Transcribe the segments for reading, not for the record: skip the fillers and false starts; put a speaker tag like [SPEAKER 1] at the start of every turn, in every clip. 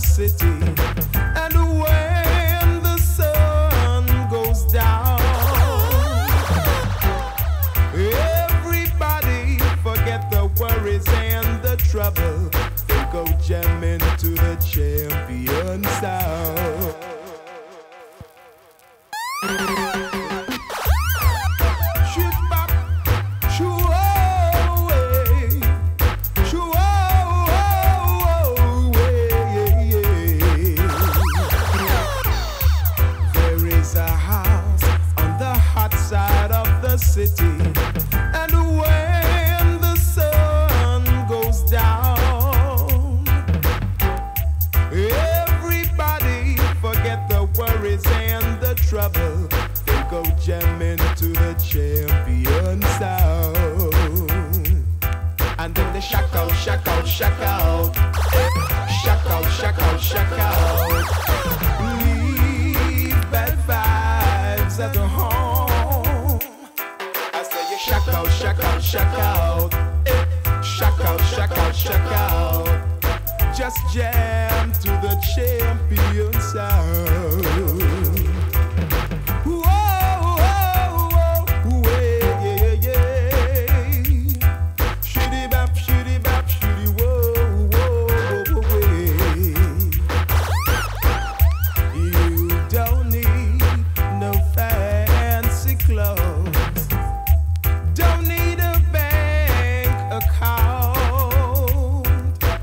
[SPEAKER 1] city. And when the sun goes down, everybody forget the worries and the trouble. They go jamming to the champion sound. City, and when the sun goes down, everybody forget the worries and the trouble. They go jamming to the champion sound, and then they shock out, shock out, shock out, shock out, shock out, shock out. Leave bad vibes at the home. Shock out, shock out, shock out, shock out, shock out, shock out. Just jam to the champion sound. Whoa, whoa, whoa, yeah, yeah. Shitty bap, shitty, whoa, whoa, whoa. You don't need no fancy clothes. Don't need a bank account.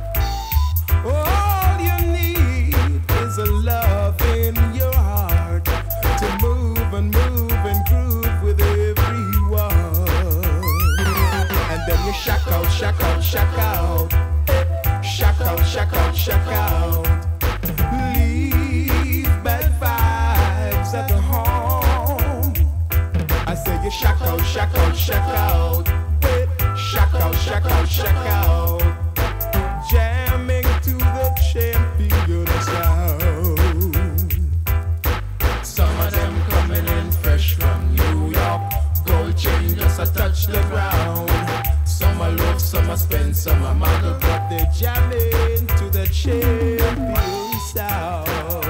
[SPEAKER 1] All you need is a love in your heart to move and groove with everyone. And then you shock out, shock out, shock out, shock out, shock out, shock out. Leave bad vibes at the home. I say you shock out, shock out, shock out, shock out, shock out, shock out, jamming to the champion sound. Some of them coming in fresh from New York, gold chain just a touch the ground. Some are love, some are spend, some are model, but they jamming to the champion sound.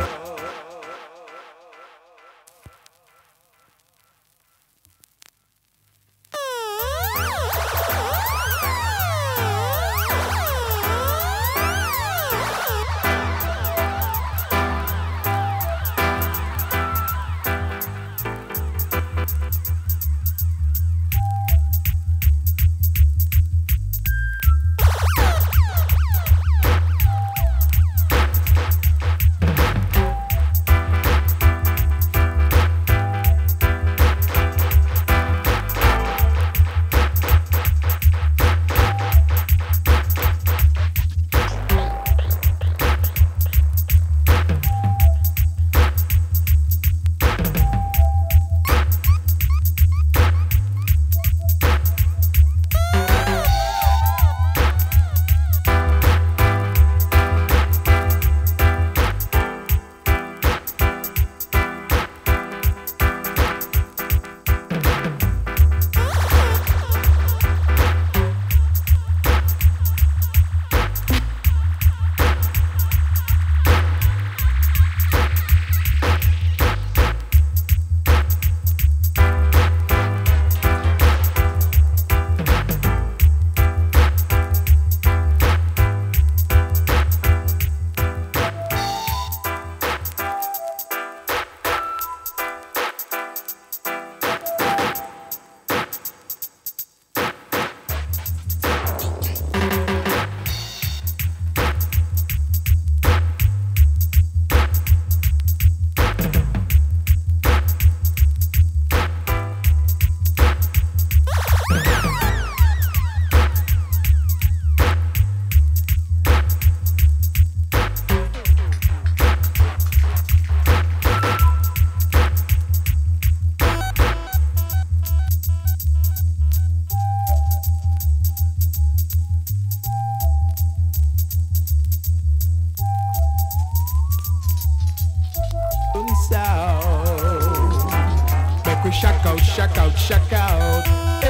[SPEAKER 1] Shock out, shock out,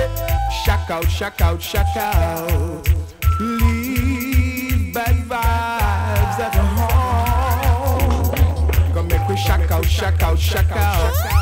[SPEAKER 1] shock out, shock out, shock out. Leave bad vibes at home. shack out, shack out.